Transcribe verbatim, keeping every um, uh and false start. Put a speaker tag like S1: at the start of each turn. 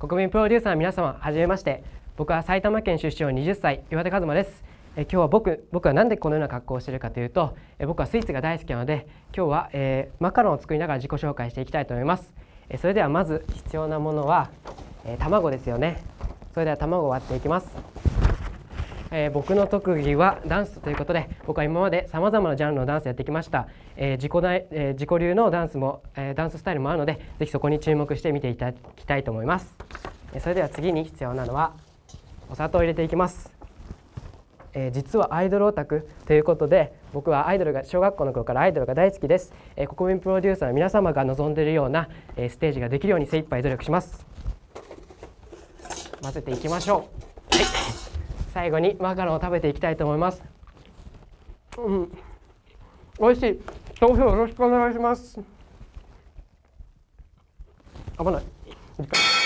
S1: 国民プロデューサーの皆様、はじめまして。僕は埼玉県出身のはたち、岩手和馬です。え今日は僕僕は何でこのような格好をしているかというと、え僕はスイーツが大好きなので、今日は、えー、マカロンを作りながら自己紹介していきたいと思います。えそれではまず必要なものは、えー、卵ですよね。それでは卵を割っていきます。えー、僕の特技はダンスということで、僕は今までさまざまなジャンルのダンスをやってきました。えー、自己大えー、自己流のダンスも、えー、ダンススタイルもあるので、ぜひそこに注目して見ていただきたいと思います。えー、それでは次に必要なのはお砂糖を入れていきます。えー、実はアイドルオタクということで、僕はアイドルが小学校の頃からアイドルが大好きです。えー、国民プロデューサーの皆様が望んでいるような、えー、ステージができるように精一杯努力します。混ぜていきましょう。はい、最後にマカロンを食べていきたいと思います。うん、美味しい。投票よろしくお願いします。危ない。